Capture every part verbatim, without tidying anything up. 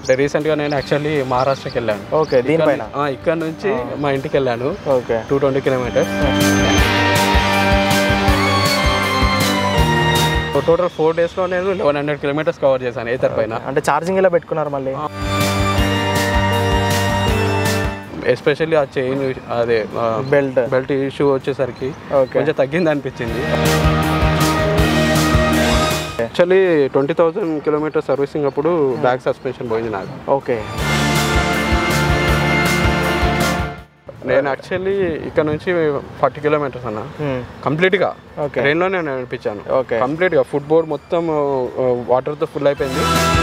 రీసెంట్గా నేను యాక్చువల్లీ మహారాష్ట్రకి వెళ్ళాను. ఓకే, దీనిపైన ఇక్కడ నుంచి మా ఇంటికి వెళ్ళాను. Okay, two twenty kilometres. Total four డేస్లో నేను లెవెన్ హండ్రెడ్ కిలోమీటర్స్ కవర్ చేశాను ఏథర్ పైన. అంటే ఛార్జింగ్ ఎలా పెట్టుకున్నారు మళ్ళీ? ఎస్పెషల్లీ ఆ చైన్ అదే బెల్ట్ బెల్ట్ ఇష్యూ వచ్చేసరికి కొంచెం తగ్గింది అనిపించింది. Actually twenty thousand kilometre servicing అప్పుడు బ్యాక్ సస్పెన్షన్ పోయింది నాకు. ఓకే, నేను యాక్చువల్లీ ఇక్కడ నుంచి ఫార్టీ కిలోమీటర్స్ అన్న కంప్లీట్గా ట్రైన్లో నేను నడిపించాను. కంప్లీట్గా ఫుట్ బోర్డ్ మొత్తం వాటర్తో ఫుల్ అయిపోయింది.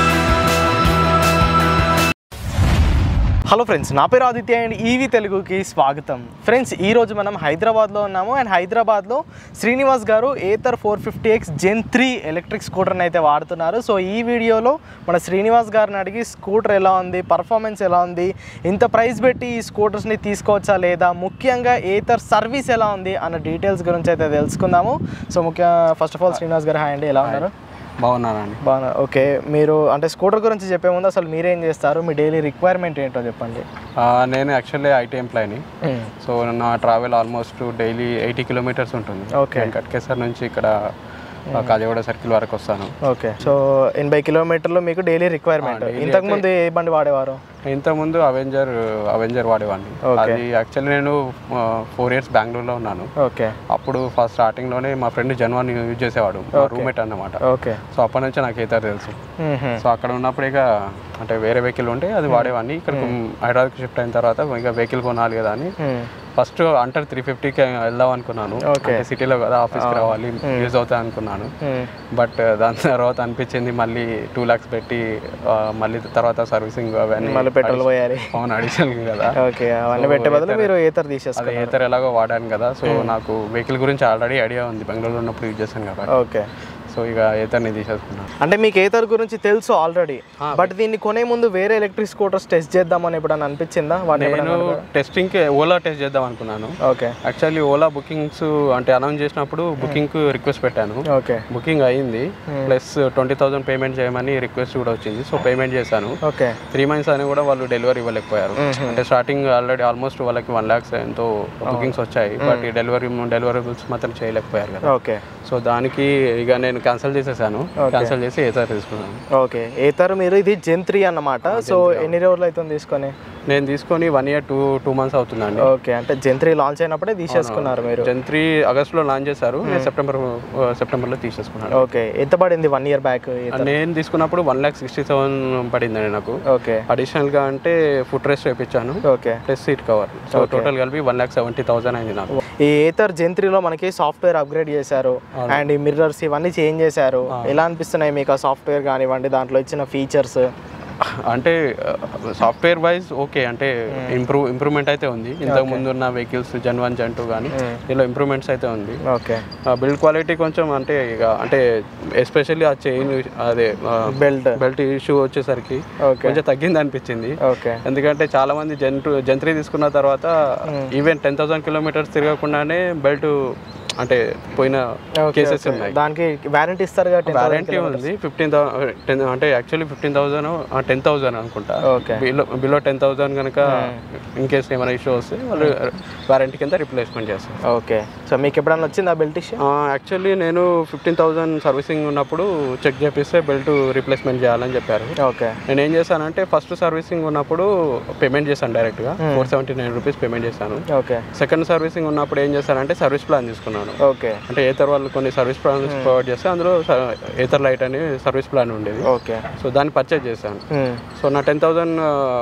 హలో ఫ్రెండ్స్, నా పేరు ఆదిత్య అండ్ ఈవీ తెలుగుకి స్వాగతం. ఫ్రెండ్స్, ఈరోజు మనం హైదరాబాద్లో ఉన్నాము అండ్ హైదరాబాద్లో Srinivas garu Ather four fifty X Gen three electric స్కూటర్ని అయితే వాడుతున్నారు. సో ఈ వీడియోలో మన శ్రీనివాస్ గారిని అడిగి స్కూటర్ ఎలా ఉంది, పర్ఫార్మెన్స్ ఎలా ఉంది, ఇంత ప్రైస్ పెట్టి ఈ స్కూటర్స్ని తీసుకోవచ్చా లేదా, ముఖ్యంగా ఏథర్ సర్వీస్ ఎలా ఉంది అన్న డీటెయిల్స్ గురించి అయితే తెలుసుకుందాము. సో ముఖ్యంగా ఫస్ట్ ఆఫ్ ఆల్ శ్రీనివాస్ గారు హాయ్ అండి, ఎలా ఉన్నారు? బాగున్నానండి. బాగున్నా. ఓకే, మీరు అంటే స్కూటర్ గురించి చెప్పే ముందు అసలు మీరేం చేస్తారు, మీ డైలీ రిక్వైర్మెంట్ ఏంటో చెప్పండి. నేను యాక్చువల్లీ ఐటీ ఎంప్లాయీని. సో నా travel almost daily eighty kilometres ఉంటుంది. ఓకే, కట్కేసర్ నుంచి ఇక్కడ కాజీవాడ సర్కిల్ వరకు వస్తాను. ఓకే, సో ఎనభై కిలోమీటర్లు మీకు డైలీ రిక్వైర్మెంట్. ఇంతకుముందు ఏ బండి వాడేవారు? ఇంతకుముందు అవెంజర్ అవెంజర్ వాడేవాడిని. అది యాక్చువల్లీ నేను ఫోర్ ఇయర్స్ బెంగళూరులో ఉన్నాను. ఓకే, అప్పుడు ఫస్ట్ స్టార్టింగ్లోనే మా ఫ్రెండ్ జన్వాన్ యూజ్ చేసేవాడు, రూమ్మేట్ అన్నమాట. ఓకే, సో అప్పటి నుంచి నాకు ఏథర్ తెలుసు. సో అక్కడ ఉన్నప్పుడు ఇక అంటే వేరే వెహికల్ ఉంటే అది వాడేవాడిని. ఇక్కడ హైదరాబాద్కి షిఫ్ట్ అయిన తర్వాత ఇక వెహికల్ కొనాలి కదా అని ఫస్ట్ అంటర్ త్రీ ఫిఫ్టీకి వెళ్దాం అనుకున్నాను. సిటీలో కదా, ఆఫీస్కి రావాలి, యూజ్ అవుతాయి అనుకున్నాను. బట్ దాని తర్వాత అనిపించింది మళ్ళీ టూ ల్యాక్స్ పెట్టి మళ్ళీ తర్వాత సర్వీసింగ్ అవన్నీ పెట్రోల్ పోయాలి. అవును, అడిషనల్ కదా. ఓకే, అవన్నీ పెట్టే బదులు మీరు ఏథర్ తీసేస్తారు. అదే ఏథర్ ఎలాగో వాడాను కదా. సో నాకు వెహికల్ గురించి ఆల్రెడీ ఐడియా ఉంది, బెంగళూరులో ఉన్నప్పుడు యూజ్ చేశాను కాబట్టి. ఓకే, సో ఇక ఏథర్ని తీసేసుకున్నాను. అంటే మీకు ఏథర్ గురించి తెలుసు ఆల్రెడీ, బట్ దీన్ని కొనే ముందు వేరే ఎలక్ట్రిక్ స్కూటర్స్ టెస్ట్ చేద్దామని ఎప్పుడన్నా అనిపించిందా? నేను టెస్టింగ్కి ఓలా టెస్ట్ చేద్దాం అనుకున్నాను. ఓకే, యాక్చువల్లీ ఓలా బుకింగ్స్ అంటే అనౌన్స్ చేసినప్పుడు బుకింగ్కి రిక్వెస్ట్ పెట్టాను. ఓకే, బుకింగ్ అయింది, ప్లస్ ట్వంటీ థౌసండ్ పేమెంట్ చేయమని రిక్వెస్ట్ కూడా వచ్చింది. సో పేమెంట్ చేశాను. ఓకే, త్రీ మంత్స్ అని కూడా వాళ్ళు డెలివరీ ఇవ్వలేకపోయారు. అంటే స్టార్టింగ్ ఆల్రెడీ ఆల్మోస్ట్ వాళ్ళకి వన్ ల్యాక్స్ ఎంతో బుకింగ్స్ వచ్చాయి, బట్ డెలివరీ డెలివరీబుల్స్ మాత్రం చేయలేకపోయారు కదా. ఓకే, సో దానికి ఇక నేను క్యాన్సిల్ చేసేసాను. క్యాన్సిల్ చేసి ఏథర్ తీసుకున్నాను. ఓకే, ఏథర్ మీరు ఇది జెన్ త్రీ అన్నమాట. సో ఎన్ని రోజులు అవుతుంది తీసుకొని? నేను తీసుకొని one year two two months అవుతుందండి. ఓకే, అంటే జెన్ త్రీ లాంచ్ అయినప్పుడే తీసేసుకున్నారు మీరు? జెన్ త్రీ ఆగస్ట్లో లాంచ్ చేశారు, నేను సెప్టెంబర్ సెప్టెంబర్లో తీసేసుకున్నాను. ఓకే, ఎంత పడింది వన్ ఇయర్ బ్యాక్? నేను తీసుకున్నప్పుడు వన్ ల్యాక్ సిక్స్టీ సెవెన్ పడిందండి నాకు. ఓకే, అడిషనల్గా అంటే ఫుట్ రెస్ట్ వేయించాను. Okay, plus seat cover. So total కలిపి వన్ ల్యాక్ సెవెంటీ థౌసండ్ అయింది నాకు. ఈ ఏథర్ జెన్ త్రీలో మనకి సాఫ్ట్వేర్ అప్గ్రేడ్ చేశారు అండ్ ఈ మిర్రర్స్ ఇవన్నీ చేంజ్ చేశారు. ఎలా అనిపిస్తున్నాయి మీకు ఆ సాఫ్ట్వేర్ కానివ్వండి, దాంట్లో ఇచ్చిన ఫీచర్స్? అంటే సాఫ్ట్వేర్ వైజ్ ఓకే, అంటే ఇంప్రూవ్ ఇంప్రూవ్మెంట్ అయితే ఉంది. ఇంతకు ముందు ఉన్న vehicles Gen one Gen two కానీ దీనిలో ఇంప్రూవ్మెంట్స్ అయితే ఉంది. ఓకే, బిల్డ్ క్వాలిటీ కొంచెం అంటే ఇక అంటే ఎస్పెషల్లీ ఆ చైన్ అదే బెల్ట్ బెల్ట్ ఇష్యూ వచ్చేసరికి కొంచెం తగ్గింది అనిపించింది. ఓకే, ఎందుకంటే చాలా మంది జన్ టూ జన్ త్రీ తీసుకున్న తర్వాత ఈవెన్ టెన్ థౌసండ్ కిలోమీటర్స్ తిరగకుండానే బెల్ట్ అంటే పోయిన కేసెస్ ఉన్నాయి. దానికి వారంటీ ఇస్తారు కదా? వారంటీ ఉంది ఫిఫ్టీన్ టెన్ అంటే actually fifteen thousand ten thousand అనుకుంటా. బిలో బిలో టెన్ థౌసండ్ కనుక ఇన్ కేస్ ఏమైనా ఇష్యూ వస్తే వాళ్ళు వారంటీ కింద రిప్లేస్మెంట్ చేస్తారు. ఓకే, సో మీకు ఎప్పుడన్నా వచ్చింది ఆ బెల్ట్ ఇష్యూ? యాక్చువల్లీ నేను ఫిఫ్టీన్ థౌసండ్ సర్వీసింగ్ ఉన్నప్పుడు చెక్ చేపిస్తే బెల్ట్ రిప్లేస్మెంట్ చేయాలని చెప్పారు. ఓకే, నేను ఏం చేశానంటే ఫస్ట్ సర్వీసింగ్ ఉన్నప్పుడు పేమెంట్ చేశాను డైరెక్ట్గా, four seventy nine rupees payment చేశాను. ఓకే, సెకండ్ సర్వీసింగ్ ఉన్నప్పుడు ఏం చేశానంటే సర్వీస్ ప్లాన్ తీసుకున్నాను. ఓకే, అంటే ఏథర్ వాళ్ళు కొన్ని సర్వీస్ ప్లాన్స్ ప్రొవైడ్ చేస్తే అందులో ఏథర్ లైట్ అని సర్వీస్ ప్లాన్ ఉండేది. ఓకే, సో దాన్ని పర్చేజ్ చేశాను. సో నా ten thousand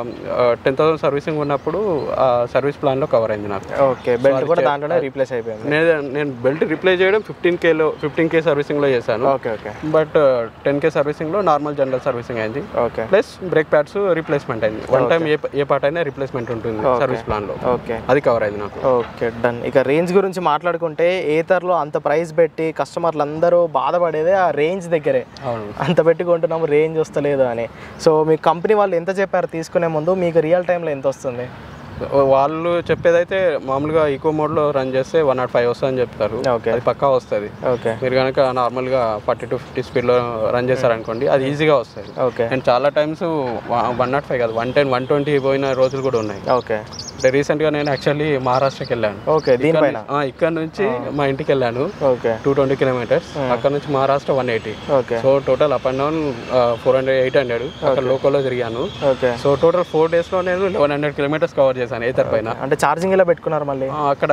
ten thousand servicing ఉన్నప్పుడు ఆ సర్వీస్ ప్లాన్లో కవర్ అయింది నాకు. ఓకే, బెల్ట్ కూడా దాంట్లోనే రీప్లేస్ అయిపోయింది. నేను నేను బెల్ట్ రీప్లేస్ చేయడం ఫిఫ్టీన్ కేలో ఫిఫ్టీన్ కే సర్వీసింగ్లో చేశాను. Okay, okay, but ten K సర్వీసింగ్లో నార్మల్ జనరల్ సర్వీసింగ్ అయింది. Okay, plus brake pads replacement అయింది. One time a a part అయినా రీప్లేస్మెంట్ ఉంటుంది సర్వీస్ ప్లాన్లో. ఓకే, అది కవర్ అయింది నాకు. Okay, done. ఇక రేంజ్ గురించి మాట్లాడుకుంటే ఏథర్లో అంత ప్రైస్ పెట్టి కస్టమర్లు అందరూ బాధపడేదే ఆ రేంజ్ దగ్గరే. అంత పెట్టి కొంటున్నాము, రేంజ్ వస్తలేదు అని. సో మీ కంపెనీ వాళ్ళు ఎంత చెప్పారు తీసుకునే ముందు, మీకు రియల్ టైంలో ఎంత వస్తుంది? వాళ్ళు చెప్పేదైతే మామూలుగా ఈకో మోడ్లో రన్ చేస్తే వన్ నాట్ ఫైవ్ వస్తుందని చెప్తారు, అది పక్కా వస్తుంది. మీరు కనుక నార్మల్గా ఫార్టీ టు ఫిఫ్టీ స్పీడ్లో రన్ చేస్తారనుకోండి అది ఈజీగా వస్తుంది. నేను చాలా టైమ్స్ వన్ నాట్ ఫైవ్ కాదు వన్ టెన్ వన్ ట్వంటీ పోయిన రోజులు కూడా ఉన్నాయి. ఓకే, అంటే రీసెంట్గా నేను యాక్చువల్లీ మహారాష్ట్రకి వెళ్ళాను. ఓకే, ఇక్కడ నుంచి మా ఇంటికి వెళ్ళాను టూ ట్వంటీ కిలోమీటర్స్, అక్కడ నుంచి Maharashtra one eighty. So total up and down four hundred eight hundred అక్కడ లోకల్లో తిరిగాను. సో టోటల్ ఫోర్ డేస్ లో నేను లెవెన్ హండ్రెడ్ కిలోమీటర్స్ కవర్ చేశాను ఏతర్ పైన. అంటే ఛార్జింగ్ ఎలా పెట్టుకున్నారు మళ్ళీ? అక్కడ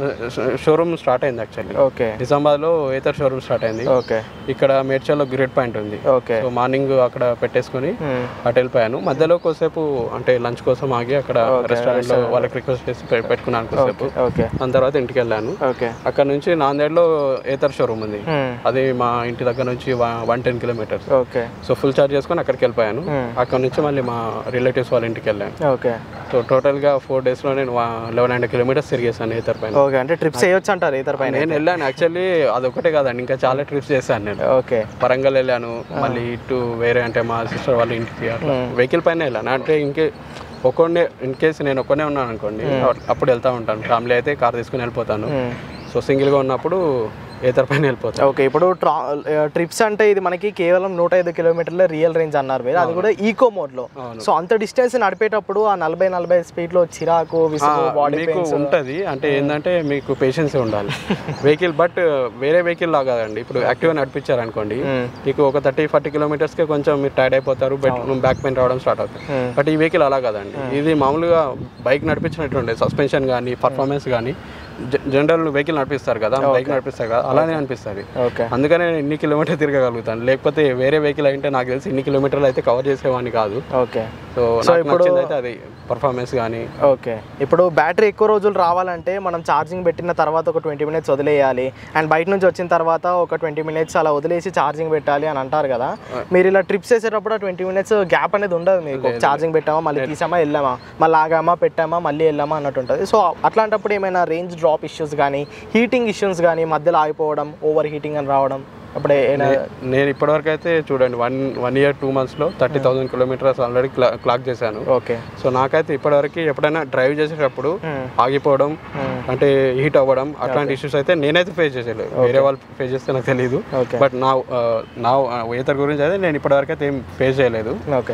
షోరూమ్ స్టార్ట్ అయింది యాక్చువల్లీ. ఓకే, నిజామాబాద్ లో ఏతర్ షోరూమ్ స్టార్ట్ అయింది. ఓకే, ఇక్కడ మేడ్చల్లో గ్రిడ్ పాయింట్ ఉంది. ఓకే, సో మార్నింగ్ అక్కడ పెట్టేసుకుని అటు వెళ్ళిపోయాను. మధ్యలో కొద్దిసేపు అంటే లంచ్ కోసం ఆగి అక్కడ రెస్టారెంట్ లో వాళ్ళకి రిక్వెస్ట్ చేసి పెట్టుకున్నాను కొద్దిసేపు. దాని తర్వాత ఇంటికి వెళ్ళాను. అక్కడ నుంచి నాందేడ్ లో ఏతర్ షోరూమ్ ఉంది, అది మా ఇంటి దగ్గర నుంచి one ten kilometres. Okay, so full charge చేసుకుని అక్కడికి వెళ్ళిపోయాను. అక్కడ నుంచి మళ్ళీ మా రిలేటివ్స్ వాళ్ళ ఇంటికి వెళ్ళాను. ఓకే, సో టోటల్ గా ఫోర్ డేస్ లో నేను లెవెన్ హండ్రెడ్ కిలోమీటర్స్ తిరిగేసాను ఏతర్ పైన. ఓకే, అంటే ట్రిప్స్ చేయొచ్చు అంటారు ఏతర్ పైన? నేను వెళ్ళాను యాక్చువల్లీ, అదొకటే కాదండి ఇంకా చాలా ట్రిప్స్ చేశాను నేను. ఓకే, వరంగల్ వెళ్ళాను, మళ్ళీ ఇటు వేరే అంటే మా సిస్టర్ వాళ్ళ ఇంటికి వెహికల్ పైన వెళ్ళాను. అంటే ఇంకే ఒక్కడే ఇన్ కేసు నేను ఒక్కనే ఉన్నాను అనుకోండి అప్పుడు వెళ్తూ ఉంటాను. ఫ్యామిలీ అయితే కార్ తీసుకుని వెళ్ళిపోతాను. సో సింగిల్గా ఉన్నప్పుడు ఏతర్ పైన వెళ్ళిపోతాను. ఓకే, ఇప్పుడు ట్రిప్స్ అంటే ఇది మనకి కేవలం నూట ఐదు కిలోమీటర్ల రియల్ రేంజ్ అన్నారు మీరు, అది కూడా ఈకో మోడ్ లో. సో అంత డిస్టెన్స్ నడిపేటప్పుడు ఆ నలభై నలభై స్పీడ్ లో చిరాకు మీకు ఉంటుంది. అంటే ఏంటంటే మీకు పేషెన్స్ ఉండాలి వెహికల్. బట్ వేరే వెహికల్ లాగా కాదండి, ఇప్పుడు యాక్టివ్గా నడిపించారు అనుకోండి మీకు ఒక థర్టీ ఫార్టీ కిలోమీటర్స్ కే కొంచెం మీరు టైర్డ్ అయిపోతారు, బ్యాక్ పెయిన్ రావడం స్టార్ట్ అవుతుంది. బట్ ఈ వెహికల్ అలా కాదండి, ఇది మామూలుగా బైక్ నడిపించినట్టు ఉండే సస్పెన్షన్ కానీ పర్ఫార్మెన్స్ కానీ జనరల్ వెహికల్ నడిపిస్తారు కదా, బైక్ నడిపిస్తారు కదా, అలానే అనిపిస్తుంది. అందుకనే నేను ఇన్ని కిలోమీటర్ తిరగలుగుతాను. లేకపోతే వేరే వెహికల్ అయితే నాకు తెలిసి ఇన్ని కిలోమీటర్లు అయితే కవర్ చేసేవాడిని కాదు. ఓకే, సో ఇప్పుడు అయితే అది పర్ఫార్మెన్స్ కానీ. ఓకే, ఇప్పుడు బ్యాటరీ ఎక్కువ రోజులు రావాలంటే మనం ఛార్జింగ్ పెట్టిన తర్వాత ఒక ట్వంటీ మినిట్స్ వదిలేయాలి, అండ్ బయట నుంచి వచ్చిన తర్వాత ఒక ట్వంటీ మినిట్స్ అలా వదిలేసి ఛార్జింగ్ పెట్టాలి అని అంటారు కదా. మీరు ఇలా ట్రిప్స్ వేసేటప్పుడు ట్వంటీ మినిట్స్ గ్యాప్ అనేది ఉండదు మీకు. ఛార్జింగ్ పెట్టామా మళ్ళీ తీసామా వెళ్ళామా మళ్ళీ ఆగామా పెట్టామా మళ్ళీ వెళ్ళామా అన్నట్టు ఉంటుంది. సో అట్లాంటప్పుడు ఏమైనా రేంజ్ డ్రాప్ ఇష్యూస్ కానీ హీటింగ్ ఇష్యూస్ కానీ మధ్యలో ఆగిపోవడం ఓవర్ హీటింగ్ అని రావడం అప్పుడే? నేను ఇప్పటివరకు అయితే చూడండి వన్ వన్ ఇయర్ టూ మంత్స్లో thirty thousand kilometres already clock చేశాను. ఓకే, సో నాకైతే ఇప్పటివరకు ఎప్పుడైనా డ్రైవ్ చేసేటప్పుడు ఆగిపోవడం అంటే హీట్ అవ్వడం అట్లాంటి ఇష్యూస్ అయితే నేనైతే ఫేస్ చేసేలేదు. వేరే వాళ్ళు ఫేస్ చేస్తే నాకు తెలియదు. బట్ నా నా ఏతర్ గురించి అయితే నేను ఇప్పటివరకు అయితే ఏం ఫేస్ చేయలేదు. ఓకే,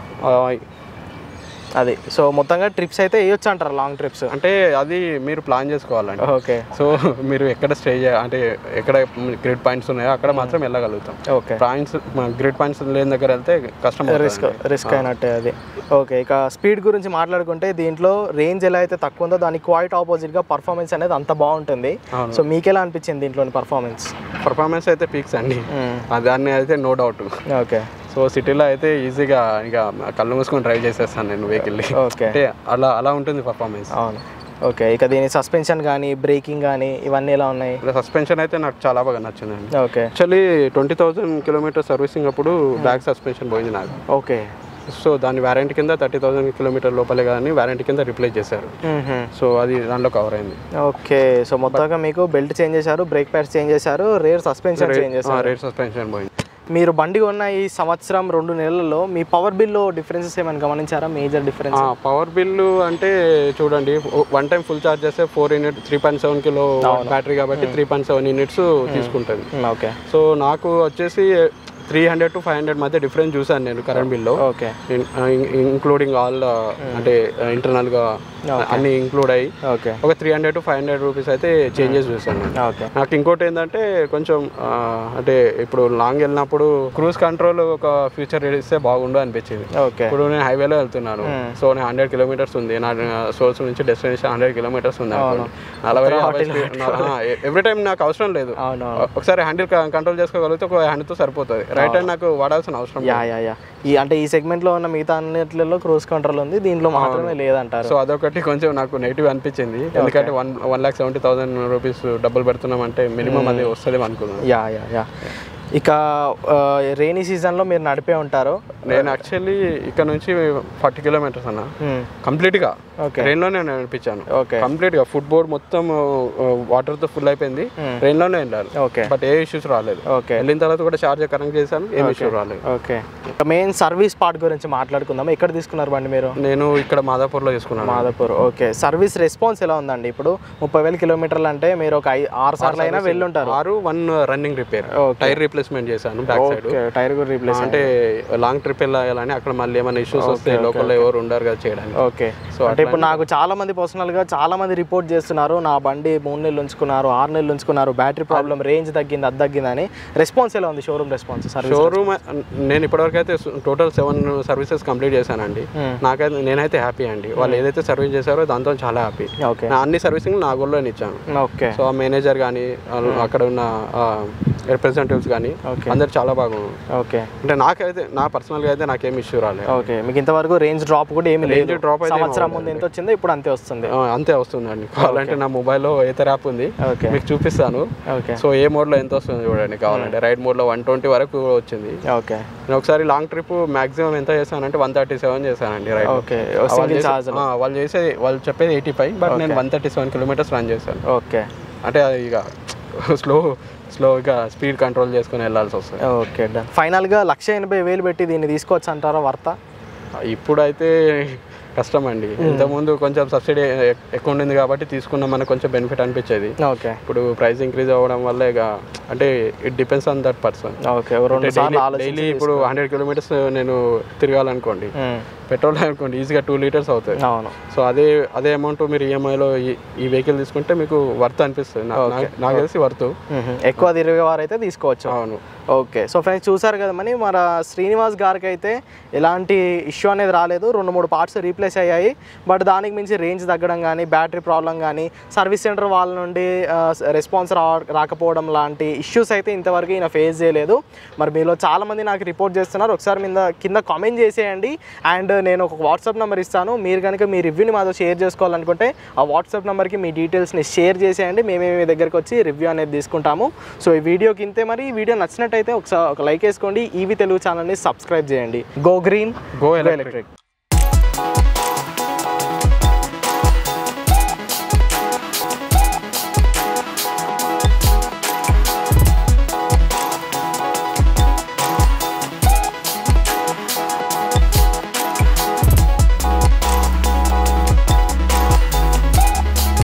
అది సో మొత్తంగా ట్రిప్స్ అయితే వేయొచ్చు అంటారు, లాంగ్ ట్రిప్స్ అంటే అది మీరు ప్లాన్ చేసుకోవాలండి. ఓకే, సో మీరు ఎక్కడ స్టే అంటే ఎక్కడ గ్రిడ్ పాయింట్స్ ఉన్నాయో అక్కడ మాత్రం వెళ్ళగలుగుతాం. ఓకే, పాయింట్స్ గ్రిడ్ పాయింట్స్ లేని దగ్గర వెళ్తే కష్టం, రిస్క్ రిస్క్ అయినట్టే అది. ఓకే, ఇక స్పీడ్ గురించి మాట్లాడుకుంటే దీంట్లో రేంజ్ ఎలా అయితే తక్కువ ఉందో దానికి క్వైట్ ఆపోజిట్ గా పర్ఫార్మెన్స్ అనేది అంత బాగుంటుంది. సో మీకు ఎలా అనిపించింది దీంట్లోని పర్ఫార్మెన్స్? పర్ఫార్మెన్స్ అయితే పీక్స్ అండి, దాన్ని అయితే నో డౌట్. ఓకే, సో సిటీలో అయితే ఈజీగా ఇక కళ్ళు మూసుకొని డ్రైవ్ చేసేస్తాను నేను వెహికల్. ఓకే, అంటే అలా అలా ఉంటుంది పర్ఫార్మెన్స్. అవును. ఓకే, ఇక దీని సస్పెన్షన్ కానీ బ్రేకింగ్ కానీ ఇవన్నీ ఎలా ఉన్నాయి? సస్పెన్షన్ అయితే నాకు చాలా బాగా నచ్చిందండి. Okay, actually twenty thousand kilometre servicing అప్పుడు బ్యాక్ సస్పెన్షన్ పోయింది నాకు. ఓకే, సో దాని వారంటీ కింద థర్టీ థౌసండ్ కిలోమీటర్ లోపలే కానీ వారంటీ కింద రిప్లేస్ చేశారు. సో అది దాంట్లో కవర్ అయింది. ఓకే, సో మొత్తంగా మీకు బెల్ట్ చేంజ్ చేశారు, బ్రేక్ ప్యాడ్స్ చేంజ్ చేశారు, రేర్ సస్పెన్షన్ చేంజ్ చేశారు. రేర్ సస్పెన్షన్ పోయింది. మీరు బండి కొన్న ఈ సంవత్సరం రెండు నెలల్లో మీ పవర్ బిల్లో డిఫరెన్సెస్ ఏమైనా గమనించారా? మేజర్ డిఫరెన్స్ పవర్ బిల్లు అంటే చూడండి, వన్ టైం ఫుల్ చార్జ్ చేస్తే four unit three point seven kilo battery కాబట్టి త్రీ పాయింట్ సెవెన్ యూనిట్స్ తీసుకుంటుంది. ఓకే, సో నాకు వచ్చేసి three hundred to five hundred మధ్య డిఫరెన్స్ చూసాను నేను కరెంట్ బిల్లో. ఓకే, ఇంక్లూడింగ్ ఆల్ అంటే ఇంటర్నల్ గా అన్ని ఇంక్లూడ్ అయ్యి ఒక three hundred to five hundred rupees అయితే చేంజెస్ చూసాను. నాకు ఇంకోటి ఏంటంటే కొంచెం అంటే ఇప్పుడు లాంగ్ వెళ్ళినప్పుడు క్రూజ్ కంట్రోల్ ఒక ఫ్యూచర్ ఇస్తే బాగుండు అనిపించింది. ఇప్పుడు నేను హైవేలో వెళ్తున్నాను, సో నేను హండ్రెడ్ కిలోమీటర్స్ ఉంది నా సోర్స్ నుంచి డెస్టినేషన్ హండ్రెడ్ కిలోమీటర్స్ ఉంది, నలభై ఎవ్రీ టైం నాకు అవసరం లేదు. ఒకసారి హ్యాండిల్ కంట్రోల్ చేసుకోగలిగితే ఒక హ్యాండిల్తో సరిపోతుంది. రైట్ హ్యాండ్ నాకు వాడాల్సిన అవసరం. యా యా యా ఈ అంటే ఈ సెగ్మెంట్ లో ఉన్న మిగతా అన్నిట్లలో క్రూజ్ కంట్రోల్ ఉంది, దీంట్లో మాత్రమే లేదంటారు. సో అదొకటి కొంచెం నాకు నెగిటివ్ అనిపించింది, ఎందుకంటే one one lakh seventy thousand rupees డబ్బులు పెడుతున్నాం అంటే మినిమం అది వస్తుంది అనుకున్నాను. యా యా యా ఇక రైనీ సీజన్లో మీరు నడిపే ఉంటారు. నేను యాక్చువల్లీ ఇక్కడ నుంచి ఫార్టీ కిలోమీటర్స్ అన్న కంప్లీట్గా రెయిన్ లోనే నడిపించాను. ఓకే, కంప్లీట్ గా ఫుట్ బోర్డ్ మొత్తం వాటర్ తో ఫుల్ అయిపోయింది. రెయిన్ లోనే వెళ్ళాను. ఓకే, బట్ ఏ ఇష్యూస్ రాలేదు. ఓకే, వెళ్ళిన తర్వాత కూడా చార్జర్ కనెక్ట్ చేశాను, ఏం ఇష్యూ రాలేదు. ఓకే, మెయిన్ సర్వీస్ పార్ట్ గురించి మాట్లాడుకుందాం. ఎక్కడ తీసుకున్నారు బండి మీరు? నేను ఇక్కడ మాదాపూర్ లో తీసుకున్నాను. మాదాపూర్. ఓకే, సర్వీస్ రెస్పాన్స్ ఎలా ఉందండి? ఇప్పుడు ముప్పై వేల కిలోమీటర్లు అంటే మీరు ఒక ఆరు సార్లు అయినా వెళ్ళి ఉంటారు. ఆరు one running repair, tyre replacement చేశాను బ్యాక్ సైడ్. టైర్ కూడా రీప్లేస్ అంటే లాంగ్ ట్రిప్ వెళ్ళాలని అక్కడ మళ్ళీ ఏమైనా ఇష్యూస్ వస్తే లోకల్ ఎవరు ఉండరు కదా చేయడానికి. ఓకే, సో అంటే ఇప్పుడు నాకు చాలా మంది పర్సనల్ గా చాలా మంది రిపోర్ట్ చేస్తున్నారు, నా బండి మూడు నెలలు ఉంచుకున్నారు, ఆరు నెలలు ఉంచుకున్నారు, బ్యాటరీ ప్రాబ్లం, రేంజ్ తగ్గింది, అది తగ్గిందని. రెస్పాన్స్ ఎలా ఉంది షోరూమ్ రెస్పాన్స్? షోరూమ్ నేను ఇప్పటివరకు అయితే టోటల్ సెవెన్ సర్వీసెస్ కంప్లీట్ చేశానండి. నాకైతే నేనైతే హ్యాపీ అండి. వాళ్ళు ఏదైతే సర్వీస్ చేశారో దాంతో చాలా హ్యాపీ. అన్ని సర్వీసింగ్ నా గోల్లో ఇచ్చాను. ఓకే, సో ఆ మేనేజర్ కానీ అక్కడ ఉన్న రిప్రజెంటేటివ్స్ కానీ అందరు చాలా బాగుంది. ఓకే, అంటే నాకైతే నా పర్సనల్గా అయితే నాకేం ఇష్యూ రాలేదు. ఓకే, మీకు ఇంతవరకు రేంజ్ డ్రాప్ కూడా ఏమి లేదు? డ్రాప్ సంవత్సరం ముందు ఎంత వచ్చిందో ఇప్పుడు అంతే వస్తుంది. అంతే వస్తుందండి. కావాలంటే నా మొబైల్లో ఏతర్ యాప్ ఉంది, మీకు చూపిస్తాను. ఓకే, సో ఏ మోడ్లో ఎంత వస్తుంది చూడండి. కావాలంటే రైడ్ మోడ్లో వన్ ట్వంటీ వరకు వచ్చింది. ఓకే, నేను ఒకసారి లాంగ్ ట్రిప్ మాక్సిమం ఎంత చేశానంటే వన్ థర్టీ సెవెన్ చేశానండి రైడ్. ఓకే, వాళ్ళు చేసే వాళ్ళు చెప్పేది ఎయిటీ ఫైవ్ బట్ నేను one thirty seven kilometres run చేశాను. ఓకే, అంటే అది ఇక స్లో స్లోగా స్పీడ్ కంట్రోల్ చేసుకుని వెళ్ళాల్సి వస్తుంది. Okay, done. ఫైనల్గా లక్ష ఎనభై వేలు పెట్టి దీన్ని తీసుకోవచ్చు అంటారా? వర్త? ఇప్పుడైతే కష్టం అండి. ఇంతకుముందు కొంచెం సబ్సిడీ ఎక్కువ ఉండింది కాబట్టి తీసుకున్నాం, మనకు కొంచెం బెనిఫిట్ అనిపించేది. ఓకే, ఇప్పుడు ప్రైస్ ఇంక్రీజ్ అవ్వడం వల్ల ఇక అంటే it depends on that person. Okay, daily ఇప్పుడు హండ్రెడ్ కిలోమీటర్స్ నేను తిరగాలనుకోండి, పెట్రోల్ అనుకోండి ఈజీగా టూ లీటర్స్ అవుతాయి. అవును. సో అదే అదే అమౌంట్ మీరు ఈఎంఐలో ఈ వెహికల్ తీసుకుంటే మీకు వర్త్ అనిపిస్తుంది. నాకు తెలిసి వర్త్. ఎక్కువ తిరిగే వారు అయితే తీసుకోవచ్చు. అవును. ఓకే, సో ఫ్రెండ్స్ చూసారు కదా మరి మన శ్రీనివాస్ గారికి అయితే ఎలాంటి ఇష్యూ అనేది రాలేదు. రెండు మూడు పార్ట్స్ రీప్లేస్ అయ్యాయి, బట్ దానికి మించి రేంజ్ తగ్గడం కానీ, బ్యాటరీ ప్రాబ్లం కానీ, సర్వీస్ సెంటర్ వాళ్ళ నుండి రెస్పాన్స్ రా రాకపోవడం లాంటి ఇష్యూస్ అయితే ఇంతవరకు ఈయన ఫేస్ చేయలేదు. మరి మీలో చాలామంది నాకు రిపోర్ట్ చేస్తున్నారు. ఒకసారి మీద కింద కామెంట్ చేసేయండి. అండ్ నేను ఒక వాట్సాప్ నెంబర్ ఇస్తాను, మీరు కనుక మీ రివ్యూని మాతో షేర్ చేసుకోవాలనుకుంటే ఆ వాట్సాప్ నెంబర్కి మీ డీటెయిల్స్ని షేర్ చేసేయండి. మేమే మీ దగ్గరికి వచ్చి రివ్యూ అనేది తీసుకుంటాము. సో ఈ వీడియోకి ఇంతే. మరి ఈ వీడియో నచ్చినట్టయితే ఒకసారి ఒక లైక్ వేసుకోండి. ఈవీ తెలుగు ఛానల్ని సబ్స్క్రైబ్ చేయండి. Go green, go electric.